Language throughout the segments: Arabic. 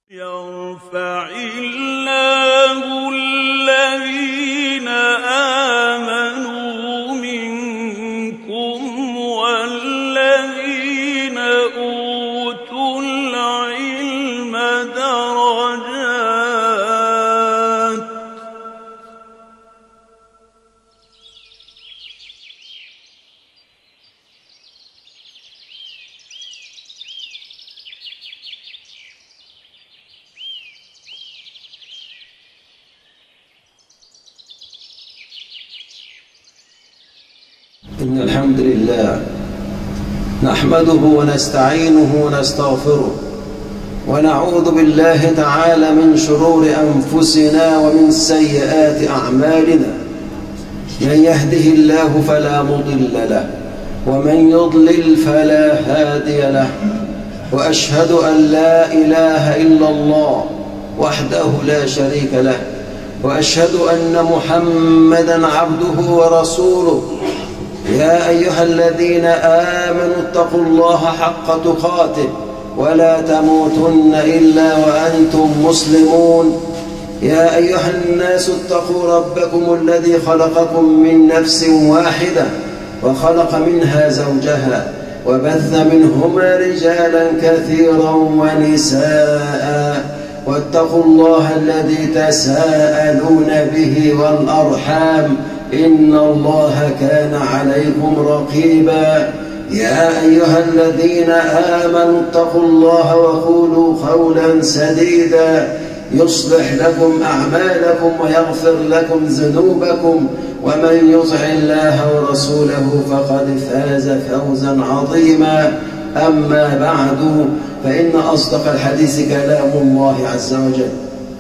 يرفع الله الذين آمنوا منكم والذين أوتوا العلم درجات إن الحمد لله نحمده ونستعينه ونستغفره ونعوذ بالله تعالى من شرور أنفسنا ومن سيئات أعمالنا. من يهده الله فلا مضل له ومن يضلل فلا هادي له، وأشهد أن لا إله إلا الله وحده لا شريك له، وأشهد أن محمدًا عبده ورسوله. يا أيها الذين آمنوا اتقوا الله حق تقاته ولا تموتن إلا وأنتم مسلمون. يا أيها الناس اتقوا ربكم الذي خلقكم من نفس واحدة وخلق منها زوجها وبث منهما رجالا كثيرا ونساء، واتقوا الله الذي تساءلون به والأرحام إن الله كان عليكم رقيبا. يا أيها الذين آمنوا اتقوا الله وقولوا قولا سديدا يصلح لكم أعمالكم ويغفر لكم ذنوبكم، ومن يطع الله ورسوله فقد فاز فوزا عظيما. أما بعد، فإن أصدق الحديث كلام الله عز وجل،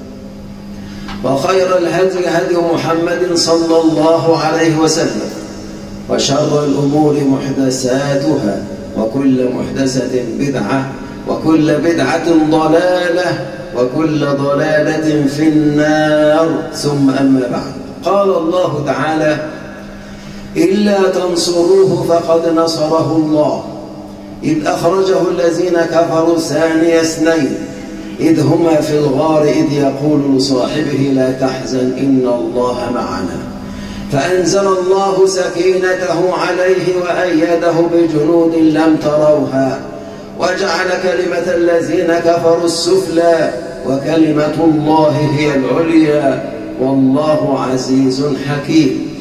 وخير الهدي هدي محمد صلى الله عليه وسلم، وشر الأمور محدثاتها، وكل محدثة بدعة، وكل بدعة ضلالة، وكل ضلالة في النار. ثم أما بعد، قال الله تعالى: إلا تنصروه فقد نصره الله إذ أخرجه الذين كفروا ثاني اثنين إذ هما في الغار إذ يقول لصاحبه لا تحزن إن الله معنا، فأنزل الله سكينته عليه وأيده بجنود لم تروها وجعل كلمة الذين كفروا السفلى وكلمة الله هي العليا والله عزيز حكيم.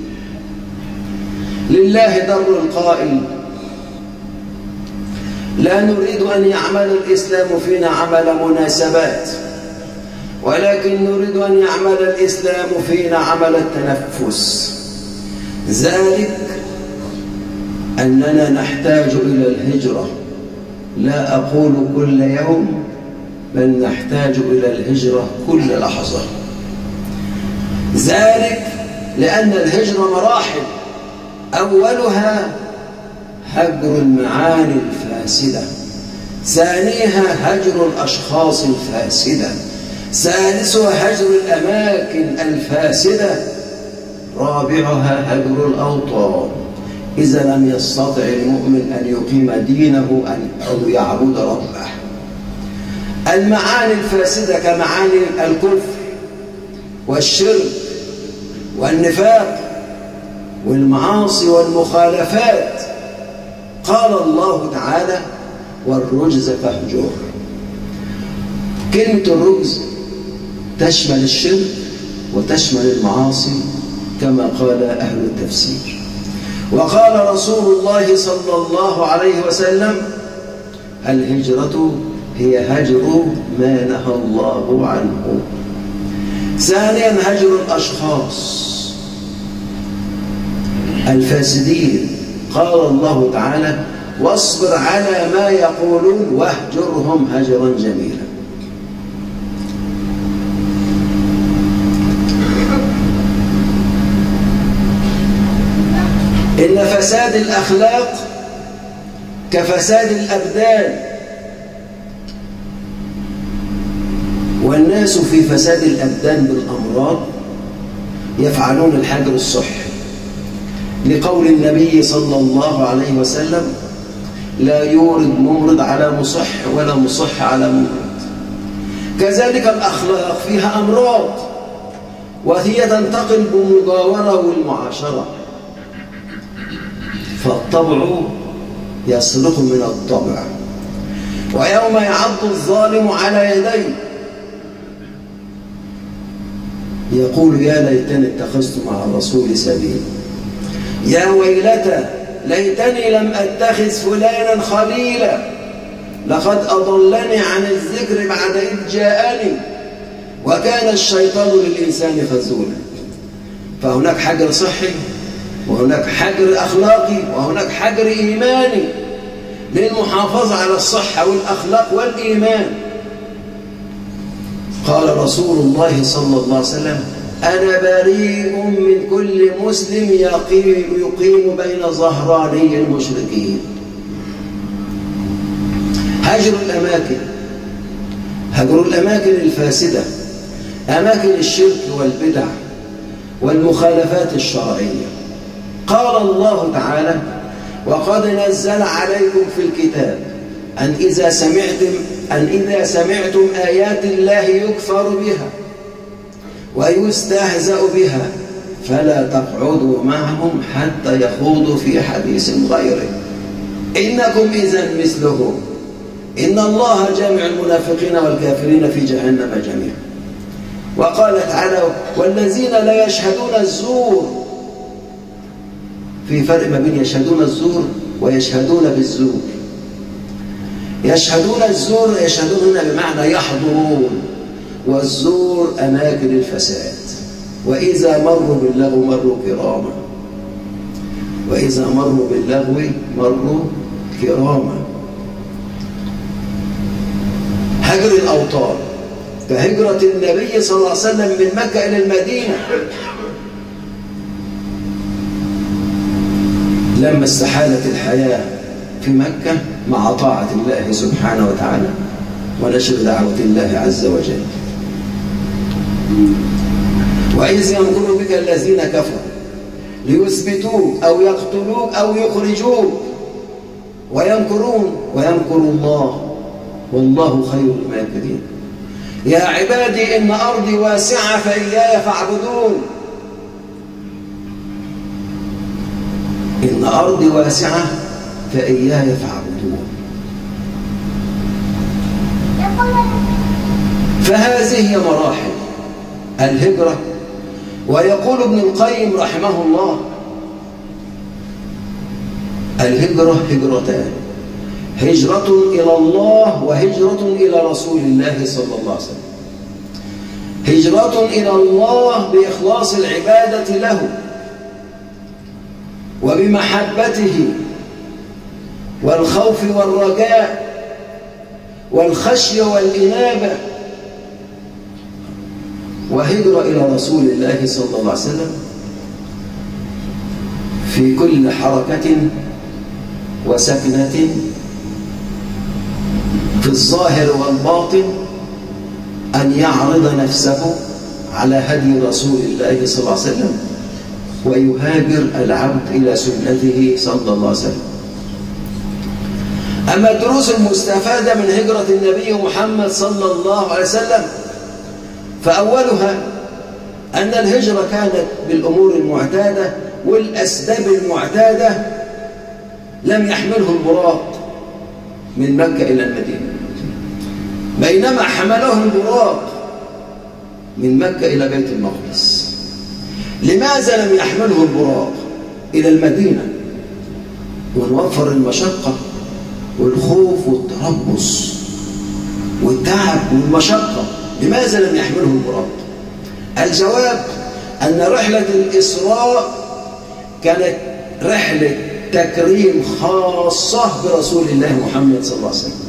لله در القائل: لا نريد أن يعمل الإسلام فينا عمل مناسبات، ولكن نريد أن يعمل الإسلام فينا عمل التنفس. ذلك أننا نحتاج إلى الهجرة، لا أقول كل يوم، بل نحتاج إلى الهجرة كل لحظة. ذلك لأن الهجرة مراحل، أولها هجر المعاني الفاسدة، ثانيها هجر الأشخاص الفاسدة، ثالثها هجر الأماكن الفاسدة، رابعها هجر الأوطان إذا لم يستطع المؤمن أن يقيم دينه أو يعبد ربه. المعاني الفاسدة كمعاني الكفر والشرك والنفاق والمعاصي والمخالفات. قال الله تعالى: والرجز فاهجر. كلمة الرجز تشمل الشرك وتشمل المعاصي كما قال أهل التفسير. وقال رسول الله صلى الله عليه وسلم: الهجرة هي هجر ما نهى الله عنه. ثانيا هجر الأشخاص الفاسدين. قال الله تعالى: واصبر على ما يقولون واهجرهم هجرا جميلا. إن فساد الأخلاق كفساد الأبدان، والناس في فساد الأبدان بالأمراض يفعلون الحجر الصحي، لقول النبي صلى الله عليه وسلم: لا يورد ممرض على مصح ولا مصح على ممرض. كذلك الأخلاق فيها أمراض، وهي تنتقل بالمجاورة والمعاشرة. فالطبع يسرق من الطبع، ويوم يعض الظالم على يديه يقول يا ليتني اتخذت مع الرسول سبيلا، يا ويلتى ليتني لم أتخذ فلانا خليلا، لقد أضلني عن الذكر بعد إذ جاءني، وكان الشيطان للإنسان خذولا. فهناك حجر صحي، وهناك حجر أخلاقي، وهناك حجر إيماني للمحافظة على الصحة والأخلاق والإيمان. قال رسول الله صلى الله عليه وسلم أنا بريء من كل مسلم يقيم بين ظهراني المشركين. هجر الأماكن الفاسدة، أماكن الشرك والبدع والمخالفات الشرعية. قال الله تعالى وقد نزل عليكم في الكتاب أن إذا سمعتم آيات الله يكفر بها ويستهزأ بها فلا تقعدوا معهم حتى يخوضوا في حديث غيره إنكم إذن مثلهم إن الله جامع المنافقين والكافرين في جهنم جميعا. وقال تعالى والذين لا يشهدون الزور. في فرق ما بين يشهدون الزور ويشهدون بالزور. يشهدون الزور يشهدون هنا بمعنى يحضرون، والزور أماكن الفساد. وإذا مروا باللغو مروا كراما، وإذا مروا باللغو مروا كراما. هجر الأوطان كهجرة النبي صلى الله عليه وسلم من مكة إلى المدينة لما استحالت الحياة في مكة مع طاعة الله سبحانه وتعالى ونشر دعوة الله عز وجل. وإذ يمكر بك الذين كفروا ليثبتوك أو يقتلوك أو يخرجوك ويمكرون ويمكر الله والله خير الماكرين. يا عبادي إن أرضي واسعة فإياي فاعبدون. إن أرضي واسعة فإياي فاعبدون. فهذه هي مراحل الهجرة. ويقول ابن القيم رحمه الله الهجرة هجرتان، هجرة إلى الله وهجرة إلى رسول الله صلى الله عليه وسلم. هجرة إلى الله بإخلاص العبادة له وبمحبته والخوف والرجاء والخشية والإنابة. وهجرة إلى رسول الله صلى الله عليه وسلم في كل حركة وسكنة في الظاهر والباطن أن يعرض نفسه على هدي رسول الله صلى الله عليه وسلم ويهاجر العبد إلى سنته صلى الله عليه وسلم. أما الدروس المستفادة من هجرة النبي محمد صلى الله عليه وسلم فأولها أن الهجرة كانت بالأمور المعتادة والأسباب المعتادة. لم يحمله البراق من مكة إلى المدينة، بينما حمله البراق من مكة إلى بيت المقدس. لماذا لم يحمله البراق إلى المدينة ونوفر المشقة والخوف والتربص والتعب والمشقة؟ لماذا لم يحمله البراق؟ الجواب أن رحلة الإسراء كانت رحلة تكريم خاصة برسول الله محمد صلى الله عليه وسلم،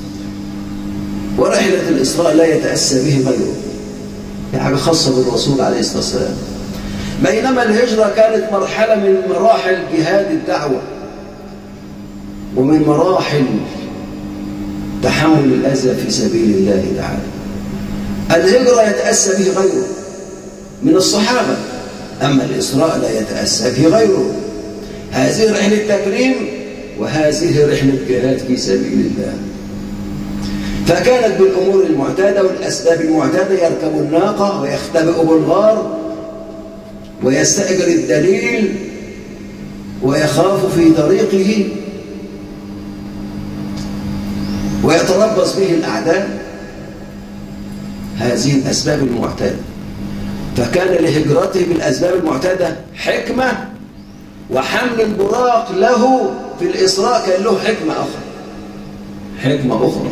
ورحلة الإسراء لا يتأسى به غيره، هي حاجة خاصة بالرسول عليه الصلاة والسلام. بينما الهجرة كانت مرحلة من مراحل جهاد الدعوة ومن مراحل تحمل الأذى في سبيل الله تعالى. الهجرة يتأسى به غيره من الصحابة، أما الإسراء لا يتأسى به غيره. هذه رحلة تكريم وهذه رحلة جهاد في سبيل الله. فكانت بالأمور المعتادة والأسباب المعتادة: يركب الناقة ويختبئ بالغار ويستأجر الدليل ويخاف في طريقه ويتربص به الأعداء. هذه الأسباب المعتادة. فكان لهجرته بالأسباب المعتادة حكمة، وحمل البراق له في الإسراء كان له حكمة أخرى.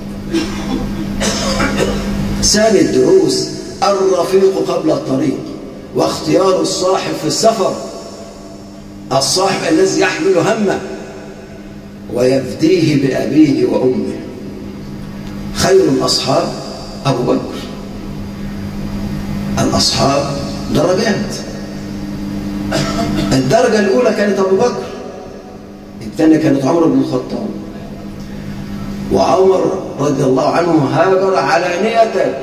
ثاني الدروس: الرفيق قبل الطريق، واختيار الصاحب في السفر، الصاحب الذي يحمل همه ويفديه بأبيه وأمه. خير الأصحاب أبو بكر. الأصحاب درجات. الدرجة الأولى كانت أبو بكر، الثانية كانت عمر بن الخطاب. وعمر رضي الله عنه هاجر علانية،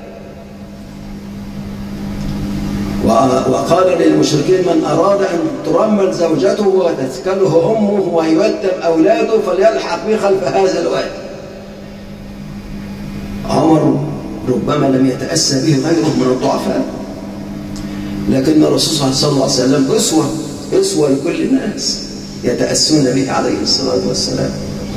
وقال للمشركين: من أراد أن ترمل زوجته وتسكنه أمه ويتم أولاده فليلحق بي خلف هذا الوادي. عمر ربما لم يتأسى به غيره من الضعفاء، لكن الرسول صلى الله عليه وسلم أسوة لكل الناس يتأسون به عليه الصلاة والسلام.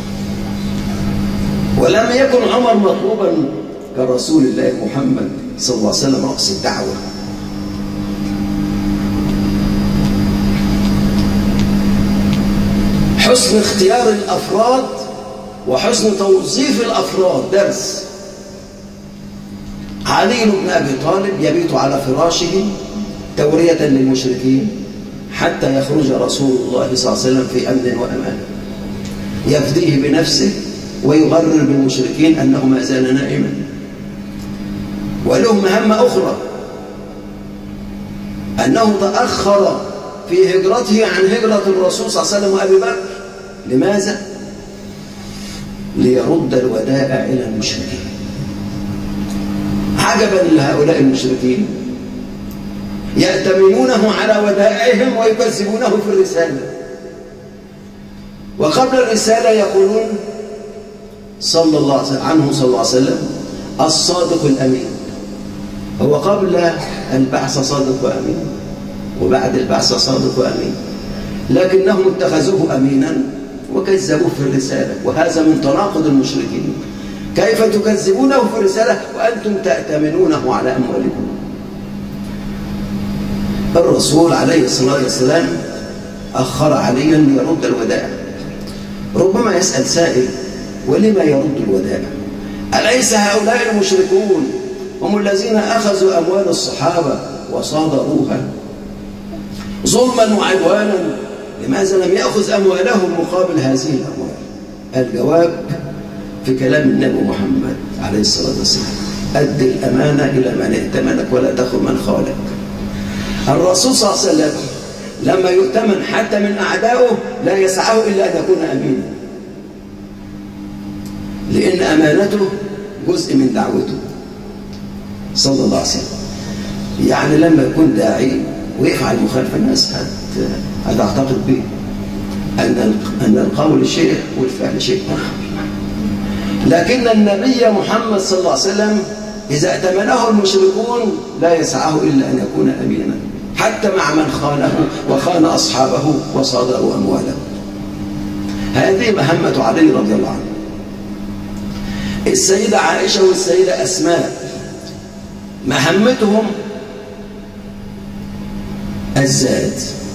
ولم يكن عمر مطلوبا كرسول الله محمد صلى الله عليه وسلم رأس الدعوة. حسن اختيار الأفراد وحسن توظيف الأفراد درس. علي بن أبي طالب يبيت على فراشه تورية للمشركين حتى يخرج رسول الله صلى الله عليه وسلم في أمن وأمان، يفديه بنفسه ويغرر بالمشركين أنه ما زال نائما. وله مهمة أخرى، أنه تأخر في هجرته عن هجرة الرسول صلى الله عليه وسلم وأبي بكر. لماذا؟ ليرد الودائع إلى المشركين. عجبا لهؤلاء المشركين، يأتمنونه على ودائعهم ويكذبونه في الرسالة. وقبل الرسالة يقولون صلى الله عليه وسلم الصادق الأمين. هو قبل البعث صادق وأمين، وبعد البعث صادق وأمين، لكنهم اتخذوه أمينا وكذبوه في الرسالة. وهذا من تناقض المشركين. كيف تكذبونه في الرسالة وأنتم تأتمنونه على أموالكم؟ الرسول عليه الصلاة والسلام أخر عليا ليرد الودائع. ربما يسأل سائل: ولما يرد الودائع؟ أليس هؤلاء المشركون هم الذين أخذوا أموال الصحابة وصادروها ظلما وعدوانا؟ لماذا لم يأخذ أموالهم مقابل هذه الأموال؟ الجواب في كلام النبي محمد عليه الصلاة والسلام: أد الأمانة إلى من ائتمنك ولا تخن من خالك. الرسول صلى الله عليه وسلم لما يؤتمن حتى من أعدائه لا يسعه إلا أن يكون أمينا، لأن أمانته جزء من دعوته صلى الله عليه وسلم. يعني لما يكون داعي ويفعل مخالفة الناس هتعتقد به أن القول شيء والفعل شيء آخر. لكن النبي محمد صلى الله عليه وسلم إذا ائتمنه المشركون لا يسعه إلا أن يكون أمينا حتى مع من خانه وخان أصحابه وصادروا أمواله. هذه مهمة علي رضي الله عنه. السيدة عائشة والسيدة أسماء مهمتهم الزاد،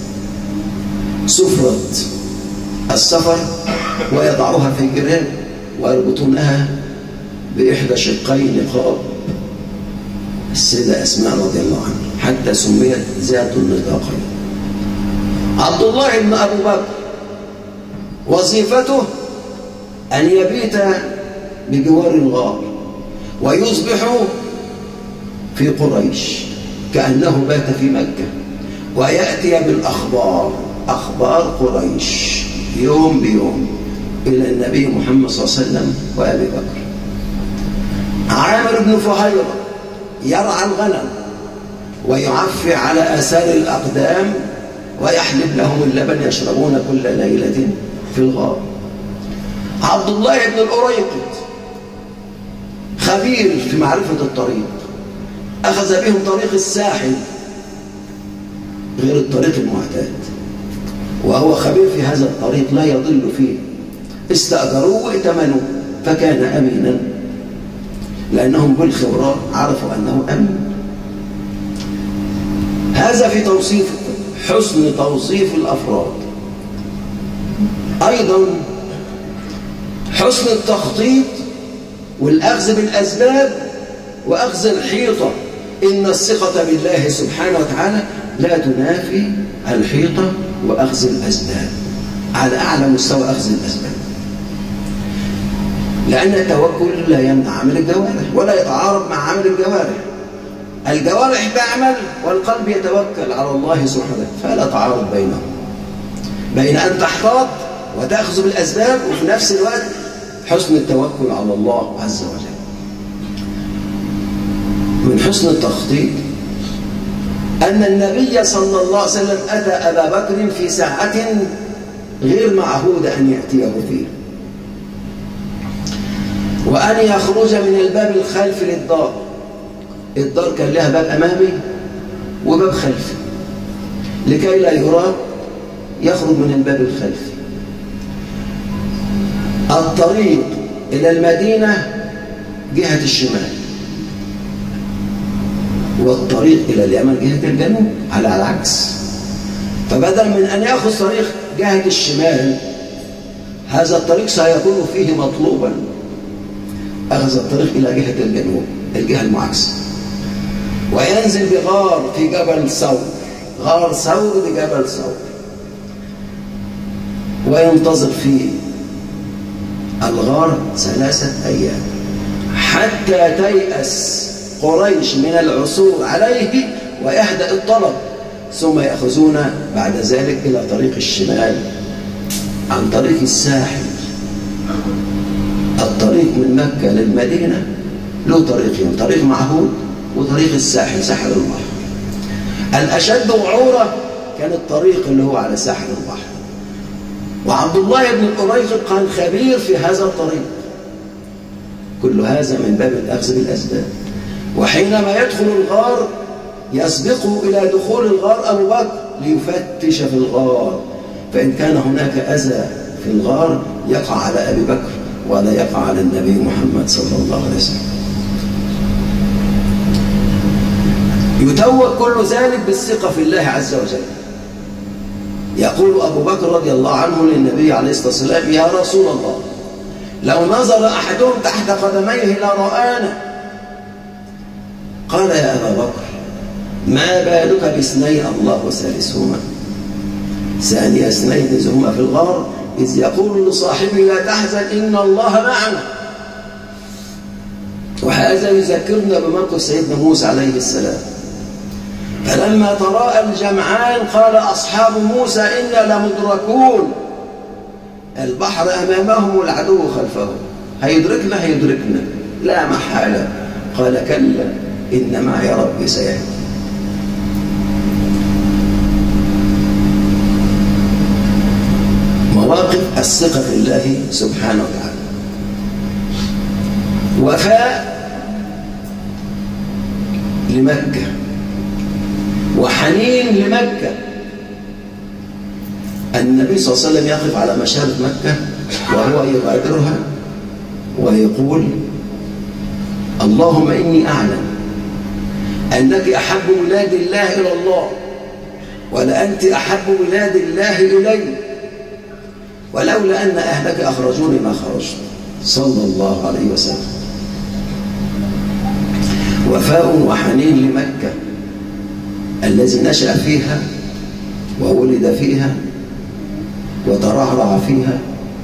سفرة السفر ويضعوها في جراب ويربطونها بإحدى شقي نقاب السيدة أسماء رضي الله عنها حتى سميت ذات النطاقين. عبد الله بن أبي بكر وظيفته أن يبيت بجوار الغار ويصبح في قريش كأنه بات في مكة، ويأتي بالأخبار، أخبار قريش يوم بيوم إلى النبي محمد صلى الله عليه وسلم وأبي بكر. عامر بن فهيرة يرعى الغنم ويعفي على آثار الأقدام ويحلب لهم اللبن يشربون كل ليلة في الغار. عبد الله بن الأريقط خبير في معرفة الطريق، أخذ بهم طريق الساحل غير الطريق المعتاد، وهو خبير في هذا الطريق لا يضل فيه. استأجروه وائتمنوا فكان أمينا، لأنهم بالخبرة عرفوا أنه أمين. هذا في توصيف حسن توصيف الأفراد. أيضا حسن التخطيط والأخذ بالأسباب وأخذ الحيطة. إن الثقة بالله سبحانه وتعالى لا تنافي الحيطة وأخذ الأسباب على أعلى مستوى أخذ الأسباب، لأن التوكل لا يمنع عمل الجوارح ولا يتعارض مع عمل الجوارح. الجوارح تعمل والقلب يتوكل على الله سبحانه، فلا تعارض بينهم، بين أن تحتاط وتأخذ بالأسباب وفي نفس الوقت حسن التوكل على الله عز وجل. من حسن التخطيط أن النبي صلى الله عليه وسلم أتى أبا بكر في ساعة غير معهود أن يأتيه فيه، وأن يخرج من الباب الخلفي للدار. الدار كان لها باب أمامي وباب خلفي، لكي لا يرى يخرج من الباب الخلفي. الطريق إلى المدينة جهة الشمال، والطريق إلى اليمن جهة الجنوب على العكس. فبدل من أن يأخذ طريق جهة الشمال، هذا الطريق سيكون فيه مطلوبا، أخذ الطريق إلى جهة الجنوب الجهة المعاكسة، وينزل بغار في جبل ثور، غار ثور بجبل ثور، وينتظر فيه الغار 3 أيام حتى تيأس قريش من العثور عليه ويهدأ الطلب، ثم يأخذون بعد ذلك إلى طريق الشمال عن طريق الساحل. الطريق من مكة للمدينة له طريقين، طريق معهود وطريق الساحل، ساحل البحر. الأشد وعورة كان الطريق اللي هو على ساحل البحر، وعبد الله بن الأريقط كان خبير في هذا الطريق. كل هذا من باب الأخذ بالأسباب. وحينما يدخل الغار يسبقه إلى دخول الغار أبو بكر ليفتش في الغار، فإن كان هناك أذى في الغار يقع على أبي بكر ولا يقع على النبي محمد صلى الله عليه وسلم. يتوج كل ذلك بالثقة في الله عز وجل. يقول أبو بكر رضي الله عنه للنبي عليه الصلاة والسلام: يا رسول الله، لو نظر أحدهم تحت قدميه لرآنا. قال: يا أبا بكر، ما بالك باثنين الله ثالثهما؟ ثاني اثنين إذ هما في الغار إذ يقول لصاحبه لا تحزن إن الله معنا. وهذا يذكرنا بموقف سيدنا موسى عليه السلام، فلما تراءى الجمعان قال أصحاب موسى إنا لمدركون، البحر أمامهم والعدو خلفهم، هيدركنا لا محالة. قال: كلا إن معي ربي سيهدين. مواقف الثقة في الله سبحانه وتعالى. وفاء لمكة وحنين لمكة. النبي صلى الله عليه وسلم يقف على مشارف مكة وهو يغادرها ويقول: اللهم إني أعلم أنك أحب بلاد الله إلى الله، ولأنت أحب بلاد الله إلي، ولولا أن أهلك أخرجوني ما خرجت، صلى الله عليه وسلم. وفاء وحنين لمكة الذي نشأ فيها وولد فيها وترعرع فيها،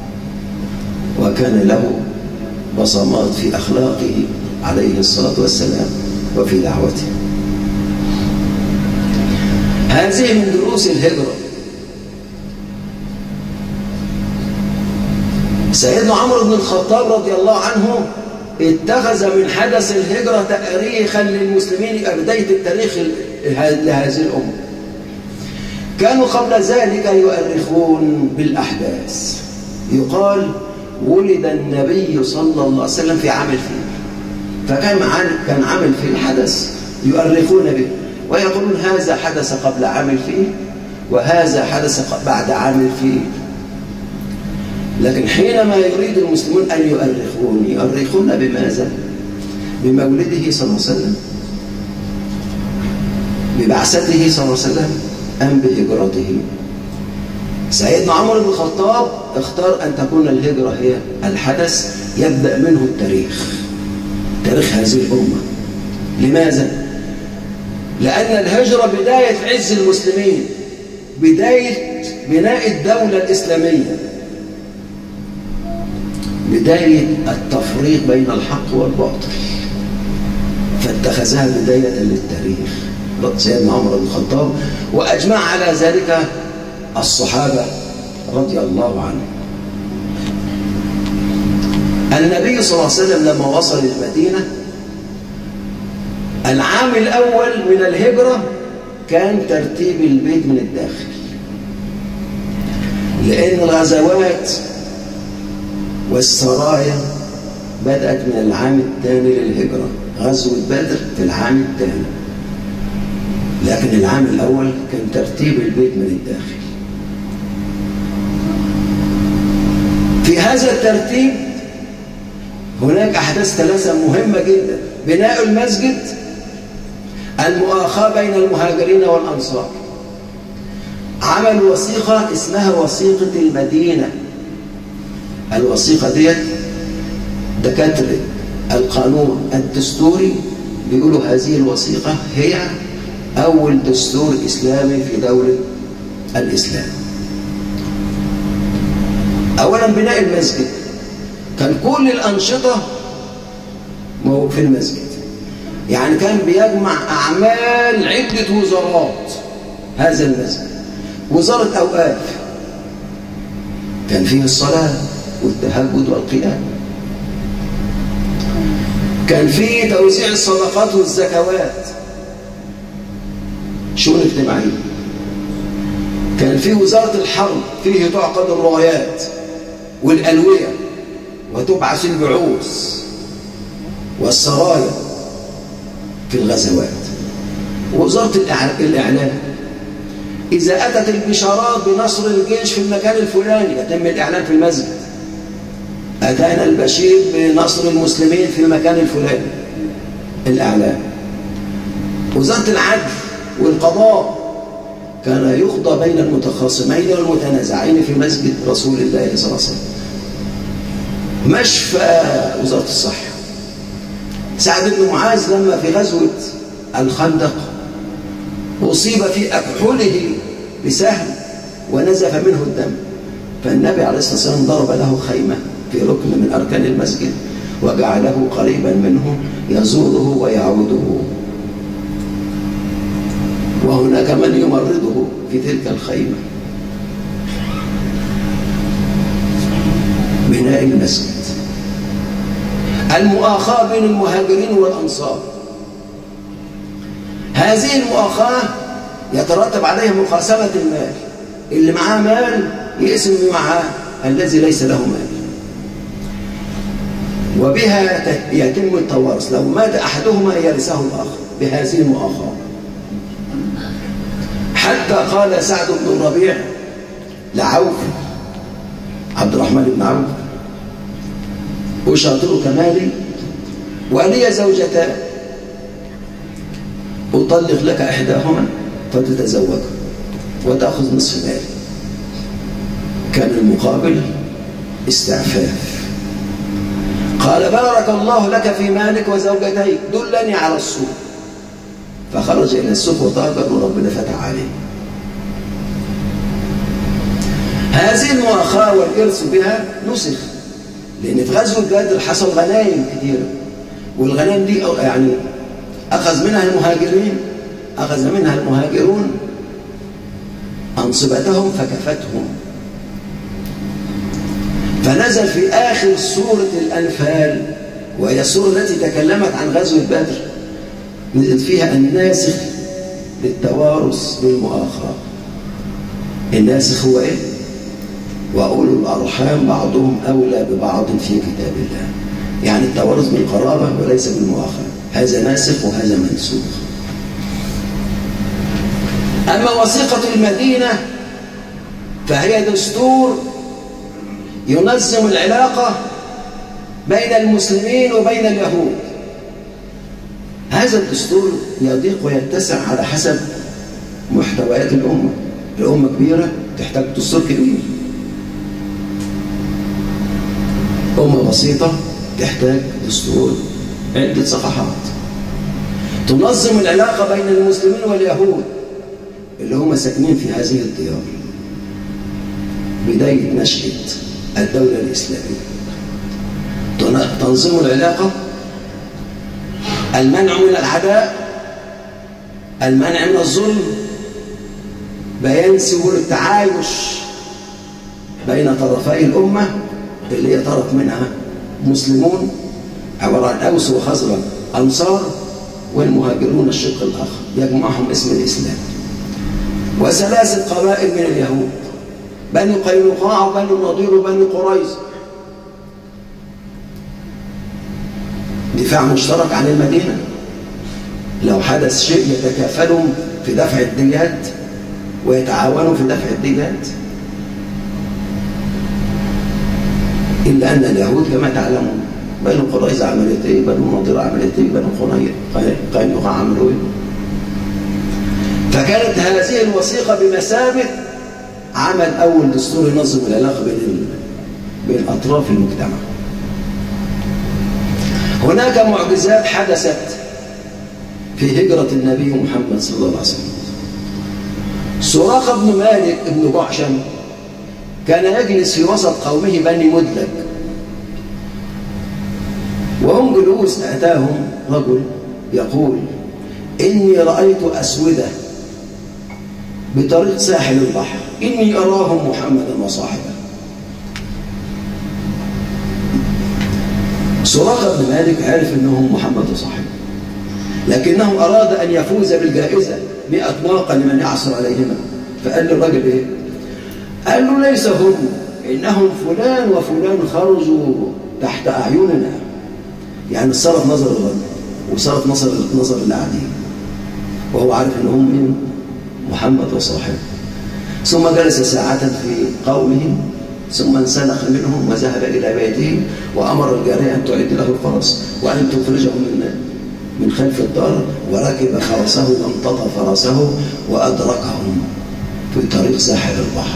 وكان له بصمات في أخلاقه عليه الصلاة والسلام وفي دعوته. هذه من دروس الهجرة. سيدنا عمر بن الخطاب رضي الله عنه اتخذ من حدث الهجرة تاريخا للمسلمين، بداية التاريخ لهذه الأمة. كانوا قبل ذلك يؤرخون بالأحداث. يقال: ولد النبي صلى الله عليه وسلم في عام الفيل، كان عامل فيه الحدث يؤرخون به ويقولون هذا حدث قبل عامل فيه وهذا حدث بعد عامل فيه. لكن حينما يريد المسلمون أن يؤرخون بماذا؟ بمولده صلى الله عليه وسلم، ببعثته صلى الله عليه وسلم، أم بهجرته؟ سيدنا عمر بن الخطاب اختار أن تكون الهجرة هي الحدث يبدأ منه التاريخ، تاريخ هذه الأمة. لماذا؟ لأن الهجرة بداية عز المسلمين، بداية بناء الدولة الإسلامية، بداية التفريق بين الحق والباطل، فاتخذها بداية للتاريخ سيدنا عمر بن الخطاب، وأجمع على ذلك الصحابة رضي الله عنهم. النبي صلى الله عليه وسلم لما وصل المدينة العام الأول من الهجرة كان ترتيب البيت من الداخل، لأن الغزوات والسرايا بدأت من العام الثاني للهجرة، غزوة بدر في العام الثاني، لكن العام الأول كان ترتيب البيت من الداخل. في هذا الترتيب هناك أحداث ثلاثة مهمة جدا: بناء المسجد، المؤاخاة بين المهاجرين والأنصار، عمل وثيقة اسمها وثيقة المدينة. الوثيقة ديت دكاترة القانون الدستوري بيقولوا هذه الوثيقة هي أول دستور إسلامي في دولة الإسلام. أولا بناء المسجد، كان كل الأنشطة في المسجد، يعني كان بيجمع أعمال عدة وزارات هذا المسجد. وزارة أوقاف كان فيه الصلاة والتهجد والقيام، كان فيه توزيع الصدقات والزكوات، شؤون اجتماعية، كان فيه وزارة الحرب، فيه تعقد الرايات والألوية وتبعث البعوث والسرايا في الغزوات. ووزارة الإعلام، إذا أتت البشارات بنصر الجيش في المكان الفلاني يتم الإعلان في المسجد. أتانا البشير بنصر المسلمين في المكان الفلاني، الإعلام. وزارة العدل والقضاء، كان يقضى بين المتخاصمين والمتنازعين في مسجد رسول الله صلى الله عليه وسلم. مشفى وزارة الصحة. سعد بن معاذ لما في غزوة الخندق أصيب في أكحله بسهم ونزف منه الدم، فالنبي عليه الصلاة والسلام ضرب له خيمة في ركن من أركان المسجد وجعله قريبا منه يزوره ويعوده، وهناك من يمرضه في تلك الخيمة. بناء المسجد، المؤاخاة بين المهاجرين والأنصار، هذه المؤاخاة يترتب عليها مقاسمة المال، اللي معاه مال يقسم مع الذي ليس له مال، وبها يتم التوارث، لو مات أحدهما يرثه الآخر بهذه المؤاخاة. حتى قال سعد بن الربيع لعوف، عبد الرحمن بن عوف: أشاطرك مالي ولي زوجتان، أطلق لك إحداهما فتتزوج وتأخذ نصف مالي. كان المقابل استعفاف. قال: بارك الله لك في مالك وزوجتيك، دلني على السوق. فخرج إلى السوق وتاجر وربنا فتح عليه. هذه المؤاخاة والإرث بها نسخ، لأن في غزوة بدر حصل غنائم كثيرة، والغنائم دي يعني أخذ منها المهاجرون أنصبتهم فكفتهم. فنزل في آخر سورة الأنفال، وهي السورة التي تكلمت عن غزوة بدر، نزل فيها الناسخ للتوارث بالمؤاخاة. الناسخ هو إيه؟ وأولو الأرحام بعضهم أولى ببعض في كتاب الله. يعني التوارث بالقرابة وليس بالمؤاخاة، هذا ناسخ وهذا منسوخ. أما وثيقة المدينة فهي دستور ينظم العلاقة بين المسلمين وبين اليهود. هذا الدستور يضيق ويتسع على حسب محتويات الأمة. الأمة كبيرة تحتاج دستور كبير، أمة بسيطة تحتاج دستور عدة صفحات تنظم العلاقة بين المسلمين واليهود اللي هم ساكنين في هذه الديار. بداية نشأة الدولة الإسلامية تنظم العلاقة، المنع من العداء، المنع من الظلم، بيان سبل التعايش بين طرفي الأمة اللي هي طرف منها مسلمون عبارة عن أوس وخزرج أنصار، والمهاجرون الشق الآخر يجمعهم اسم الإسلام، وثلاثة قبائل من اليهود، بني قينقاع وبني النضير وبني قريظة. دفاع مشترك عن المدينة، لو حدث شيء يتكافلوا في دفع الديات ويتعاونوا في دفع الديات. إلا أن اليهود كما تعلمون بنو قريظة عملت إيه، بنو النضير عملت إيه، بنو قينقاع عملوا إيه. فكانت هذه الوثيقة بمثابة عمل أول دستور ينظم العلاقة بين أطراف المجتمع. هناك معجزات حدثت في هجرة النبي محمد صلى الله عليه وسلم. سراقة بن مالك بن جعشم كان يجلس في وسط قومه بني مدلج، وهم جلوس أتاهم رجل يقول: إني رأيت أسودة بطريق ساحل البحر، إني أراهم محمدا وصاحبه. سراقة بن مالك عرف أنهم محمد وصاحبه، لكنه أراد أن يفوز بالجائزة 100 ناقة لمن يعثر عليهما. فقال للراجل إيه؟ قال له: ليس هم، إنهم فلان وفلان خرجوا تحت أعيننا. يعني صرف نظر الرجل وصرف نظر العديد، وهو عارف أنهم من محمد وصاحبه. ثم جلس ساعة في قومه، ثم انسلخ منهم وذهب إلى بيته، وأمر الجارية أن تعد له الفرس وأن تخرجه من خلف الدار، وركب فرسه وامتطى فرسه وأدركهم في طريق ساحل البحر.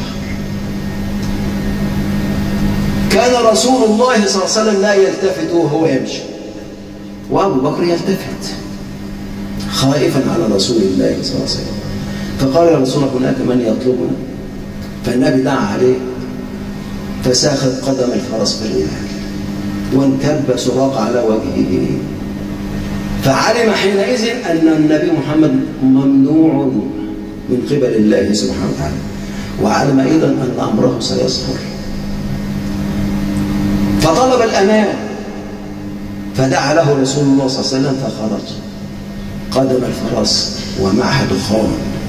كان رسول الله صلى الله عليه وسلم لا يلتفت وهو يمشي، وأبو بكر يلتفت خائفا على رسول الله صلى الله عليه وسلم. فقال: يا رسول الله، هناك من يطلبنا. فالنبي دعا عليه فساخت قدم الفرس بالرمال وانكب سراقة على وجهه. فعلم حينئذ أن النبي محمد ممنوع من قبل الله سبحانه وتعالى، وعلم أيضا أن أمره سيظهر، فطلب الأمان. فدعا له رسول الله صلى الله عليه وسلم فخرج قدم الفرس ومعه دخان.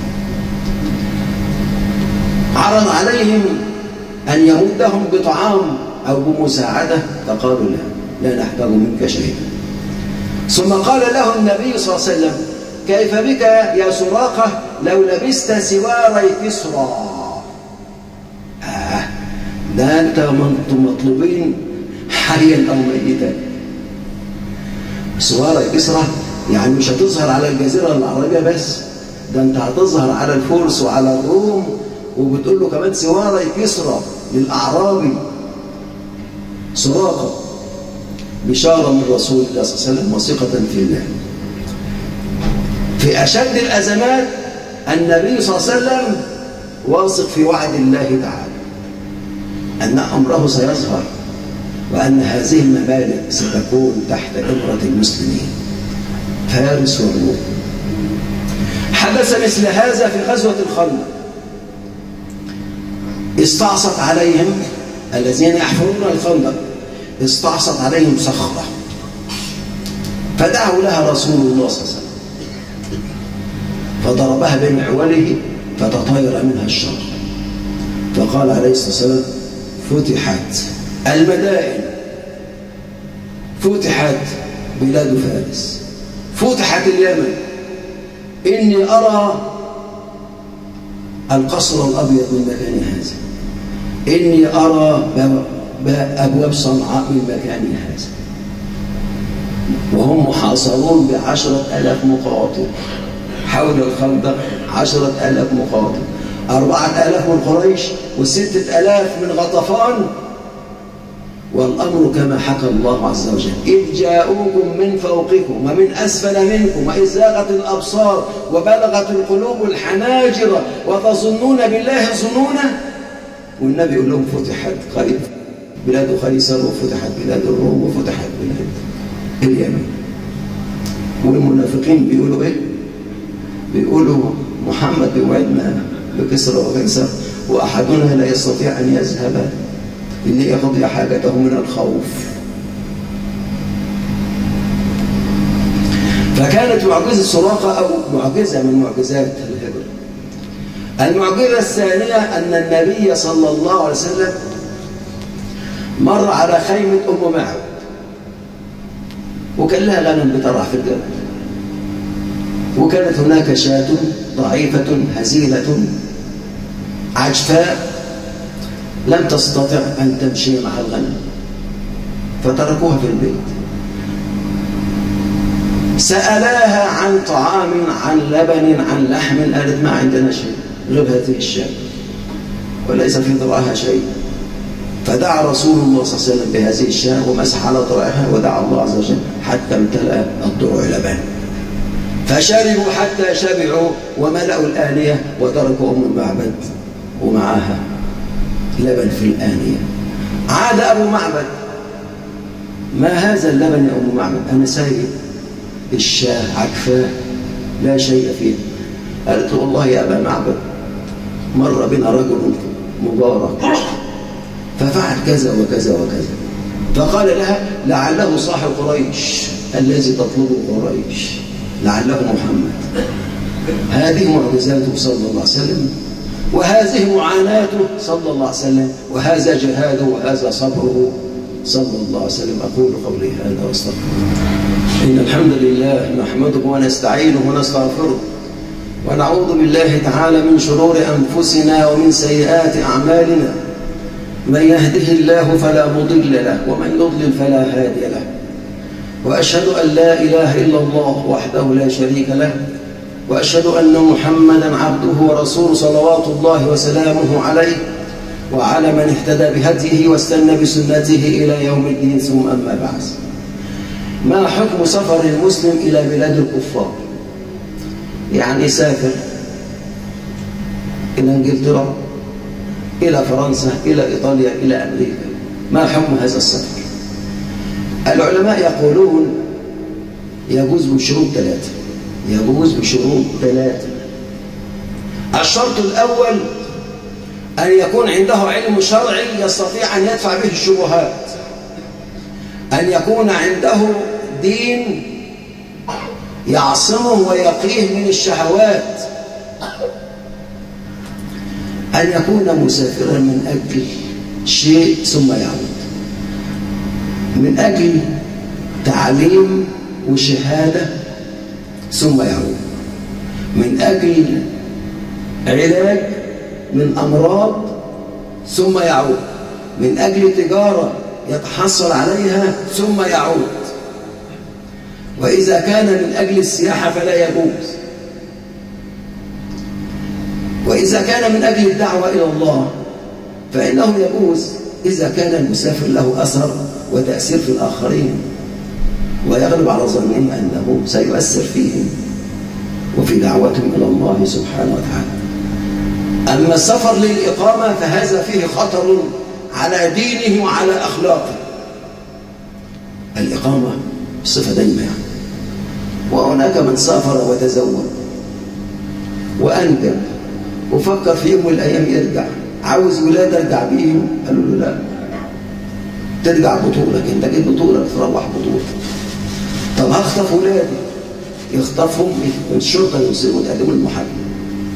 عرض عليهم أن يمدهم بطعام أو بمساعدة، فقالوا: لا نحتاج منك شيئا. ثم قال له النبي صلى الله عليه وسلم: كيف بك يا سراقة لو لبست سواري كسرى؟ ده أنتم مطلوبين حيا أو ميتا. سواري كسرى يعني مش هتظهر على الجزيرة العربية بس، ده أنت هتظهر على الفرس وعلى الروم، وبتقول له كمان سواري كسرى للأعرابي. سراقة بشارة من رسول الله صلى الله عليه وسلم وثقة في الله. في أشد الأزمات النبي صلى الله عليه وسلم واثق في وعد الله تعالى أن أمره سيظهر، وأن هذه الممالك ستكون تحت إمرة المسلمين، فارس والروم. حدث مثل هذا في غزوة الخندق. استعصت عليهم الذين يحفرون الخندق، استعصت عليهم صخرة، فدعوا لها رسول الله صلى الله عليه وسلم، فضربها بمعوله فتطاير منها الشر. فقال عليه الصلاة والسلام: فتحت المدائن فتحت بلاد فارس، فتحت اليمن. إني أرى القصر الأبيض من مكان هذا، إني أرى أبواب صنعاء من مكان هذا، وهم محاصرون ب10,000 مقاتل حول الخندق. 10,000 مقاتل، 4,000 من قريش و6,000 من غطفان. والأمر كما حكى الله عز وجل: إذ جاءوكم من فوقكم ومن أسفل منكم وإذ زاغت الأبصار وبلغت القلوب الحناجر وتظنون بالله الظنونا. والنبي يقول لهم: فتحت بلاد قيصر، وفتحت بلاد الروم، وفتحت بلاد اليمن. والمنافقين بيقولوا إيه؟ بيقولوا: محمد بيوعدنا بكسرى وقيصر وأحدنا لا يستطيع أن يذهب ليقضي حاجته من الخوف. فكانت معجزة سراقة أو معجزة من معجزات الهجرة. المعجزة الثانية أن النبي صلى الله عليه وسلم مر على خيمة أم معبد، وكان لها غنم بترعى في الجبل، وكانت هناك شاة ضعيفة هزيلة عجفاء لم تستطع أن تمشي مع الغنم، فتركوها في البيت. سألاها عن طعام، عن لبن، عن لحم، قالت: ما عندنا شيء غير هذه الشاة وليس في ضرعها شيء. فدعا رسول الله صلى الله عليه وسلم بهذه الشاة ومسح على ضرعها، ودعا الله عز وجل حتى امتلأ الضرع لبن، فشربوا حتى شبعوا وملأوا الآنية، وتركوا أم المعبد ومعها لبن في الآنية. عاد أبو معبد: ما هذا اللبن يا أم معبد؟ أنا سايب الشاه عكفاء لا شيء فيه. قالت: والله يا أبا معبد مر بنا رجل مبارك ففعل كذا وكذا وكذا. فقال لها: لعله صاحب قريش الذي تطلبه قريش، لعله محمد. هذه معجزاته صلى الله عليه وسلم، وهذه معاناته صلى الله عليه وسلم، وهذا جهاده، وهذا صبره صلى الله عليه وسلم. أقول قولي هذا واستغفر الله. إن الحمد لله نحمده ونستعينه ونستغفره، ونعوذ بالله تعالى من شرور أنفسنا ومن سيئات أعمالنا. من يهده الله فلا مضل له، ومن يضلل فلا هادي له. وأشهد أن لا إله إلا الله وحده لا شريك له، وأشهد أن محمدا عبده ورسوله صلوات الله وسلامه عليه وعلى من اهتدى بهديه واستنى بسنته إلى يوم الدين. ثم أما بعد، ما حكم سفر المسلم إلى بلاد الكفار؟ يعني سافر إلى إنجلترا، إلى فرنسا، إلى إيطاليا، إلى أمريكا، ما حكم هذا السفر؟ العلماء يقولون يجوز بشروط 3. يجوز بشروط 3. الشرط الأول أن يكون عنده علم شرعي يستطيع أن يدفع به الشبهات، أن يكون عنده دين يعصمه ويقيه من الشهوات، أن يكون مسافرا من أجل شيء ثم يعود، من أجل تعليم وشهادة ثم يعود، من أجل علاج من أمراض ثم يعود، من أجل تجارة يتحصل عليها ثم يعود. وإذا كان من أجل السياحة فلا يجوز. وإذا كان من أجل الدعوة إلى الله فإنه يجوز إذا كان المسافر له أثر وتأثير في الآخرين، ويغلب على ظنه أنه سيؤثر فيهم وفي دعوتهم إلى الله سبحانه وتعالى. أما السفر للإقامة فهذا فيه خطر على دينه وعلى أخلاقه. الإقامة بصفة دايمة يعني. وهناك من سافر وتزوج وأنجب وفكر في يوم من الأيام يرجع، عاوز ولادة ارجع بيهم، قالوا له لا، ترجع بطولك، انت جيت بطولك تروح بطولك. طب هخطف ولادي، يخطفهم الشرطة يوصلوا تقدموا المحاكمة.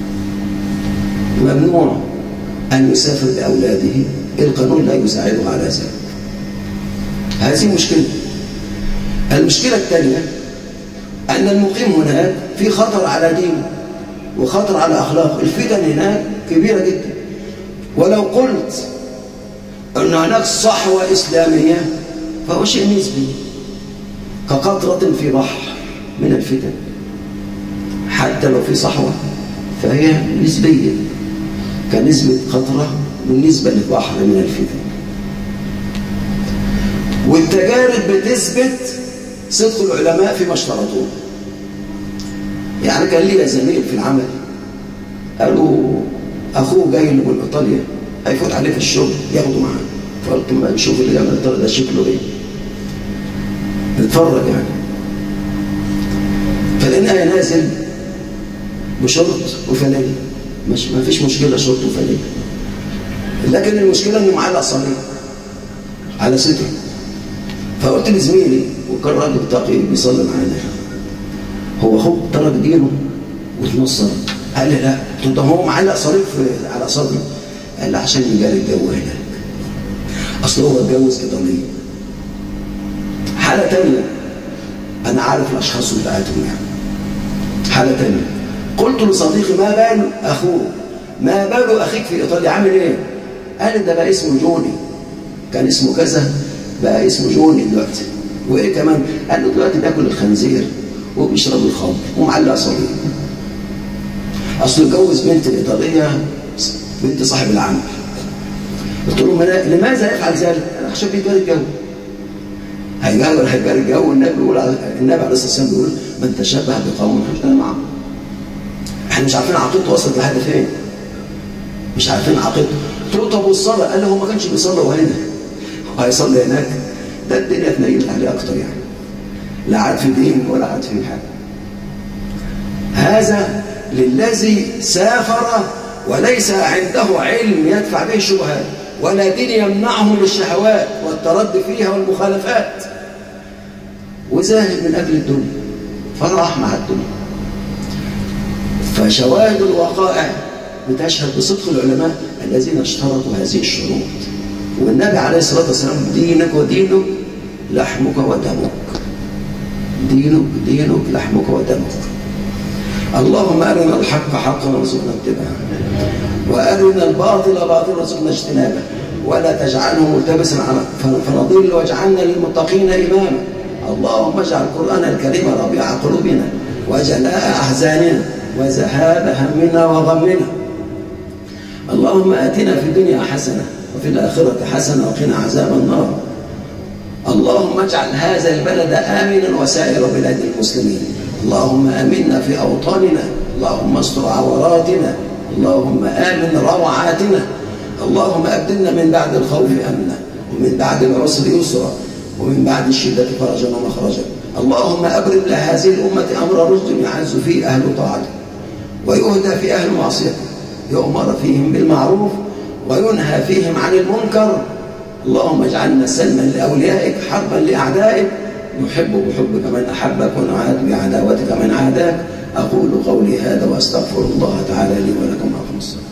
ممنوع أن يسافر بأولاده، القانون لا يساعده على ذلك. هذه مشكلة. المشكلة الثانية أن المقيم هناك في خطر على دينه وخطر على أخلاقه. الفتن هناك كبيرة جدا، ولو قلت أن هناك صحوة إسلامية فهو شيء نسبي كقطرة في بحر من الفتن. حتى لو في صحوة فهي نسبية كنسبة قطرة بالنسبة للبحر من الفتن. والتجارب بتثبت صدق العلماء فيما اشترطوه. يعني كان لي زميل في العمل قالوا أخوه جاي له من إيطاليا هيفوت عليه في الشغل ياخده معاه، فقلت ما نشوف اللي جاي من إيطاليا ده شكله إيه، نتفرج يعني. فلقيناه نازل بشورت وفانيلا، ما فيش مشكلة شورت وفانيلا، لكن المشكلة إنه معلق صليب على صدره. فقلت لزميلي وكان راجل تقي بيصلي معانا، هو اخوك ترك دينه وتنصر؟ قال لي لا. قلت له هو معلق صليب على صدره؟ قال لي عشان يجاري الجو هناك، اصل هو اتجوز ايطاليه. حاله ثانيه انا عارف الاشخاص بتاعتهم يعني. حاله ثانيه قلت لصديقي ما بال اخوه، ما بال اخيك في ايطاليا عامل ايه؟ قال لي ده بقى اسمه جوني، كان اسمه كذا بقى اسمه جوني دلوقتي. وايه كمان؟ قال له دلوقتي بياكل الخنزير وبيشرب الخمر ومعلق صليب. اصله اتجوز بنت الايطاليه بنت صاحب العمل. قلت له لماذا يفعل ذلك؟ عشان بيجاري الجو. هيجاري الجو. والنبي بيقول، النبي عليه الصلاه والسلام بيقول من تشبه بقوم فاشبه معهم. احنا مش عارفين عقيدته وصلت لحد فين، مش عارفين عقيدته. قلت له طب والصلاه؟ قال له هو ما كانش بيصلي وهنا، هو هيصلي هناك؟ ده الدنيا تنيل عليه اكتر يعني، لا عاد في دين ولا عاد في حاجه. هذا للذي سافر وليس عنده علم يدفع به الشبهات ولا دين يمنعه من الشهوات والتردي فيها والمخالفات، وزاهد من اجل الدنيا فرح مع الدنيا. فشواهد الوقائع بتشهد بصدق العلماء الذين اشترطوا هذه الشروط. والنبي عليه الصلاه والسلام دينك ودينك لحمك ودمك، دينك لحمك ودمك. اللهم أرنا الحق حقا وارزقنا اتباعه، وأرنا الباطل باطلا وارزقنا اجتنابه، ولا تجعله ملتبسا فنضل واجعلنا للمتقين إماما. اللهم اجعل القرآن الكريم ربيع قلوبنا وجلاء أحزاننا وذهاب همنا وغمنا. اللهم آتنا في الدنيا حسنة وفي الآخرة حسنة وقنا عذاب النار. اللهم اجعل هذا البلد آمنا وسائر بلاد المسلمين. اللهم آمنا في أوطاننا، اللهم استر عوراتنا، اللهم آمن روعاتنا. اللهم أبدلنا من بعد الخوف أمنا، ومن بعد العسر يسرا، ومن بعد الشدة فرجا ومخرجا. اللهم أبرم لهذه الأمة أمر رشد يعز فيه أهل طاعتك ويهدى في أهل معصيتك، يؤمر فيهم بالمعروف وينهى فيهم عن المنكر. اللهم اجعلنا سلما لأوليائك حربا لأعدائك، نحب بحبك من أحبك ونعاد بعداوتك من عاداك. أقول قولي هذا وأستغفر الله تعالى لي ولكم. أقم الصلاة.